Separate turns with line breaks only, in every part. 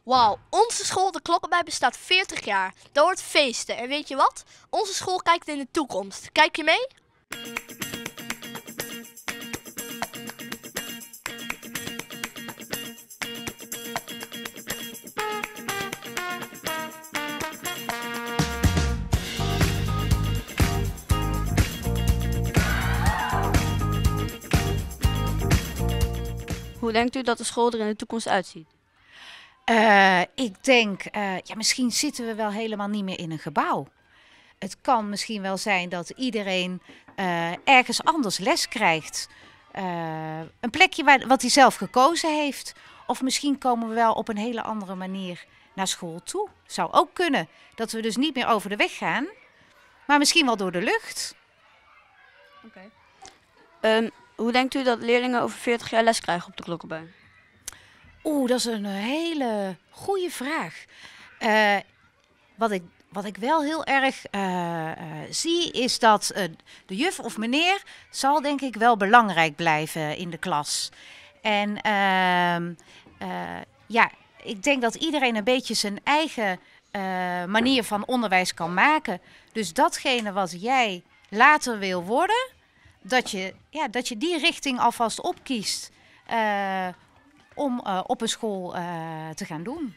Wauw, onze school, de Klokkenbij, bestaat 40 jaar. Dat wordt feesten. En weet je wat? Onze school kijkt in de toekomst. Kijk je mee?
Hoe denkt u dat de school er in de toekomst uitziet?
Ik denk, misschien zitten we wel helemaal niet meer in een gebouw. Het kan misschien wel zijn dat iedereen ergens anders les krijgt. Een plekje wat hij zelf gekozen heeft. Of misschien komen we wel op een hele andere manier naar school toe. Zou ook kunnen. Dat we dus niet meer over de weg gaan, maar misschien wel door de lucht.
Hoe denkt u dat leerlingen over 40 jaar les krijgen op de Klokkenbij?
Dat is een hele goede vraag. Wat ik wel heel erg zie is dat de juf of meneer zal denk ik wel belangrijk blijven in de klas. En ik denk dat iedereen een beetje zijn eigen manier van onderwijs kan maken. Dus datgene wat jij later wil worden, dat je die richting alvast opkiest om op een school te gaan doen.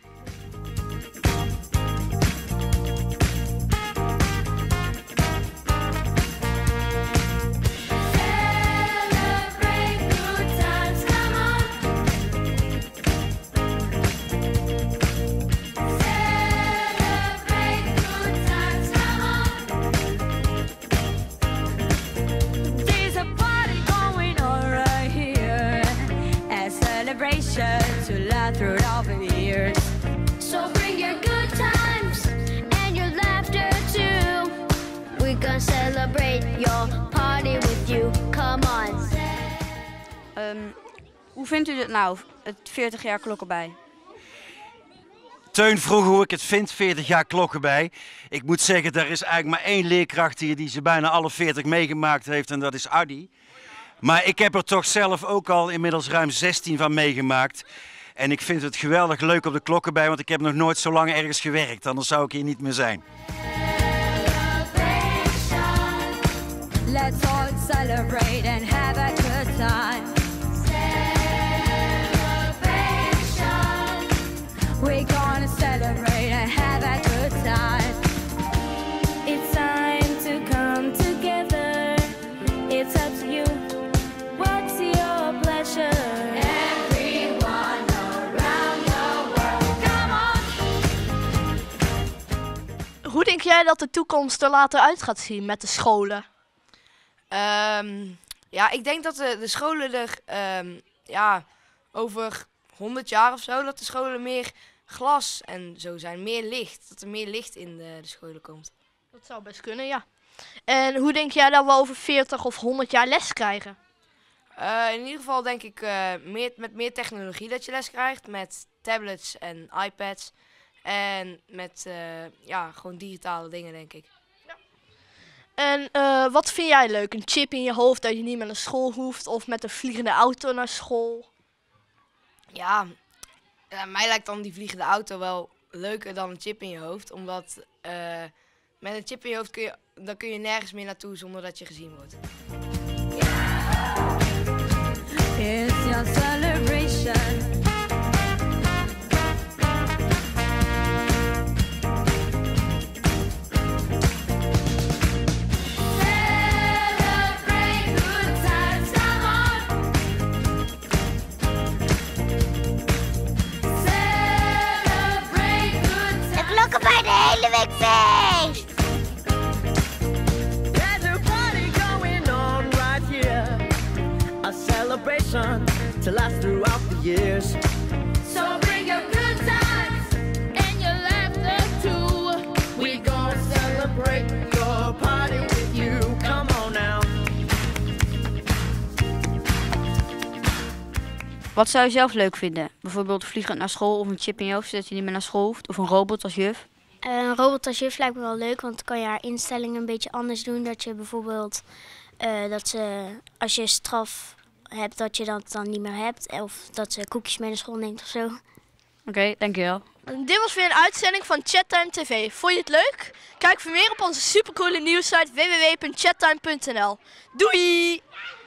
To last through all the years. So bring your good times and your laughter too. We gonna celebrate your party with you. Come on.
Hoe vindt u dit nou, het 40 jaar Klokkenbij?
Teun vroeg hoe ik het vind, 40 jaar Klokkenbij. Ik moet zeggen, er is eigenlijk maar één leerkracht hier die ze bijna alle 40 meegemaakt heeft en dat is Adi. Maar ik heb er toch zelf ook al inmiddels ruim 16 van meegemaakt. En ik vind het geweldig leuk op de Klokkenbij, want ik heb nog nooit zo lang ergens gewerkt. Anders zou ik hier niet meer zijn.
Let's all celebrate and have a good time. Celebration. We're gonna celebrate and have a good time. It's time to come together. It's up to you. What's your pleasure? Everyone around the world, come on.
Hoe denk jij dat de toekomst er later uit gaat zien met de scholen?
Ik denk dat de scholen er over 100 jaar of zo, dat de scholen meer glas en zo zijn, meer licht. Dat er meer licht in de scholen komt.
Dat zou best kunnen, ja. En hoe denk jij dat we over 40 of 100 jaar les krijgen?
In ieder geval denk ik met meer technologie dat je les krijgt. Met tablets en iPads. En met gewoon digitale dingen, denk ik.
Ja. En wat vind jij leuk? Een chip in je hoofd dat je niet meer naar school hoeft? Of met een vliegende auto naar school?
Ja, mij lijkt dan die vliegende auto wel leuker dan een chip in je hoofd. Omdat met een chip in je hoofd kun je nergens meer naartoe zonder dat je gezien wordt.
It's your celebration. Celebrate good times, come on. Celebrate good times.
De klokken bij de hele week feest.
There's a party going on right here. A celebration to last throughout the years.
So bring your good times and your laughter too.
We gon' celebrate your party with you. Come on now.
Wat zou je zelf leuk vinden? Bijvoorbeeld vliegend naar school of een chip in je hoofd zodat je niet meer naar school hoeft? Of een robot als juf?
Een robot als juf lijkt me wel leuk, want dan kan je haar instellingen een beetje anders doen. Dat je bijvoorbeeld, als je straf hebt, dat je dat dan niet meer hebt. Of dat ze koekjes mee naar school neemt of zo.
Oké, dankjewel.
Dit was weer een uitzending van Chattime TV. Vond je het leuk? Kijk voor meer op onze supercoole nieuwssite www.chattime.nl. Doei!